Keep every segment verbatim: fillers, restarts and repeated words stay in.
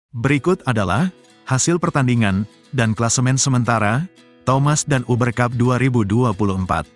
Berikut adalah hasil pertandingan dan klasemen sementara Thomas dan Uber Cup dua ribu dua puluh empat.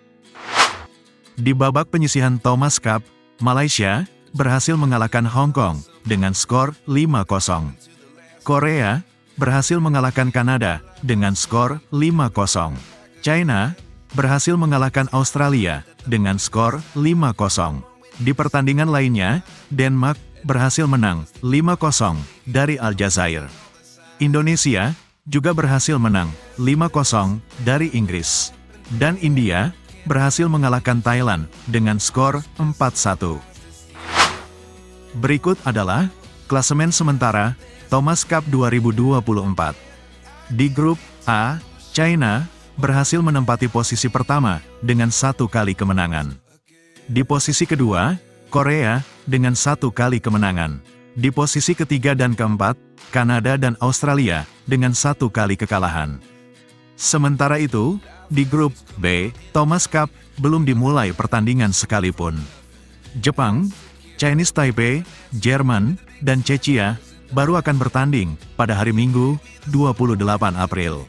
Di babak penyisihan Thomas Cup, Malaysia berhasil mengalahkan Hong Kong dengan skor lima kosong. Korea berhasil mengalahkan Kanada dengan skor lima kosong. China berhasil mengalahkan Australia dengan skor lima kosong. Di pertandingan lainnya, Denmark berhasil menang lima kosong dari Aljazair. Indonesia juga berhasil menang lima kosong dari Inggris. Dan India berhasil mengalahkan Thailand dengan skor empat satu. Berikut adalah klasemen sementara Thomas Cup dua ribu dua puluh empat. Di grup A, China berhasil menempati posisi pertama dengan satu kali kemenangan. Di posisi kedua, Korea dengan satu kali kemenangan. Di posisi ketiga dan keempat, Kanada dan Australia dengan satu kali kekalahan. Sementara itu, di grup B, Thomas Cup belum dimulai pertandingan sekalipun. Jepang, Chinese Taipei, Jerman, dan Czechia baru akan bertanding pada hari Minggu, dua puluh delapan April.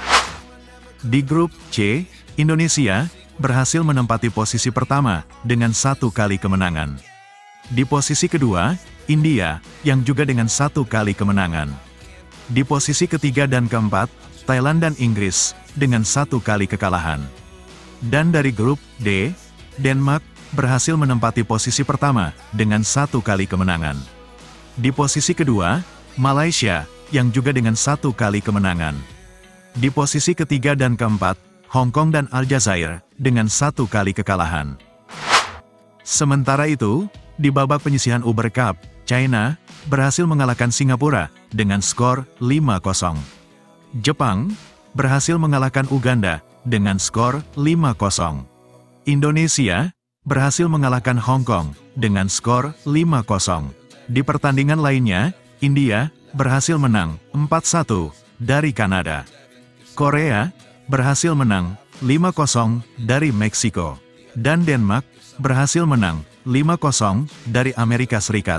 Di grup C, Indonesia berhasil menempati posisi pertama dengan satu kali kemenangan. Di posisi kedua, India yang juga dengan satu kali kemenangan. Di posisi ketiga dan keempat, Thailand dan Inggris dengan satu kali kekalahan. Dan dari grup D, Denmark berhasil menempati posisi pertama dengan satu kali kemenangan. Di posisi kedua, Malaysia yang juga dengan satu kali kemenangan. Di posisi ketiga dan keempat, Hong Kong dan Aljazair dengan satu kali kekalahan. Sementara itu, di babak penyisihan Uber Cup, China berhasil mengalahkan Singapura dengan skor lima kosong. Jepang berhasil mengalahkan Uganda dengan skor lima kosong. Indonesia berhasil mengalahkan Hong Kong dengan skor lima kosong. Di pertandingan lainnya, India berhasil menang empat satu dari Kanada. Korea berhasil menang lima kosong dari Meksiko. Dan Denmark berhasil menang lima kosong dari Amerika Serikat.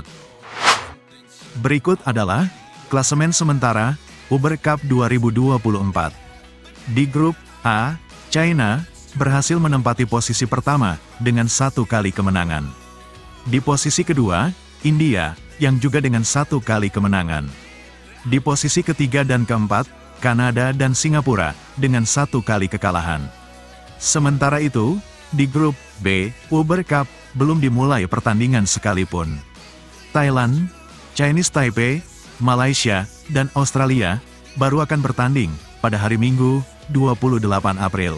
Berikut adalah klasemen sementara Uber Cup dua ribu dua puluh empat. Di grup A, China berhasil menempati posisi pertama dengan satu kali kemenangan. Di posisi kedua, India yang juga dengan satu kali kemenangan. Di posisi ketiga dan keempat, Kanada dan Singapura dengan satu kali kekalahan. Sementara itu, di grup B, Uber Cup belum dimulai pertandingan sekalipun. Thailand, Chinese Taipei, Malaysia, dan Australia baru akan bertanding pada hari Minggu, dua puluh delapan April.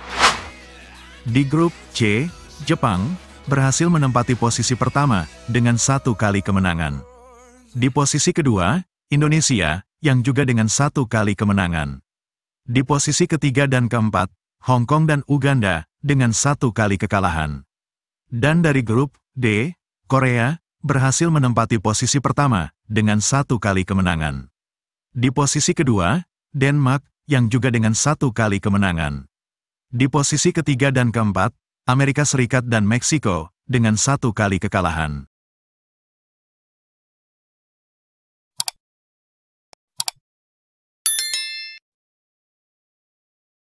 Di grup C, Jepang berhasil menempati posisi pertama dengan satu kali kemenangan. Di posisi kedua, Indonesia yang juga dengan satu kali kemenangan. Di posisi ketiga dan keempat, Hong Kong dan Uganda dengan satu kali kekalahan. Dan dari grup D, Korea berhasil menempati posisi pertama dengan satu kali kemenangan. Di posisi kedua, Denmark yang juga dengan satu kali kemenangan. Di posisi ketiga dan keempat, Amerika Serikat dan Meksiko dengan satu kali kekalahan.